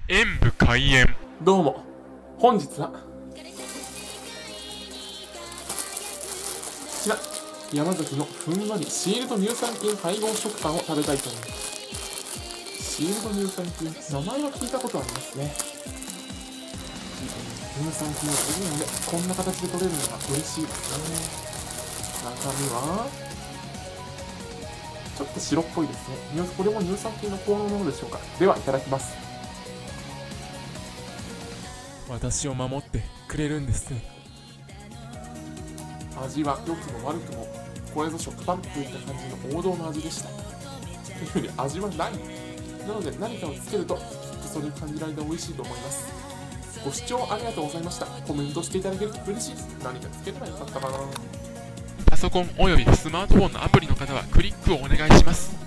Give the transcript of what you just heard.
演武開演。 どうも、本日はこちら山崎のふんわりシールド乳酸菌配合食パンを食べたいと思います。シールド乳酸菌、名前は聞いたことありますね。乳酸菌が取れるのでこんな形で取れるのが嬉しいですね。中身はちょっと白っぽいですね。これも乳酸菌の効能なのでしょうか。では、いただきます。 私を守ってくれるんです。 味は良くも悪くもこれぞ食パンといった感じの王道の味でした。というより味はないなので、何かをつけるときっとそれを感じられて美味しいと思います。ご視聴ありがとうございました。コメントしていただけると嬉しいです。何かつければよかったかな。 パソコンおよびスマートフォンのアプリの方はクリックをお願いします。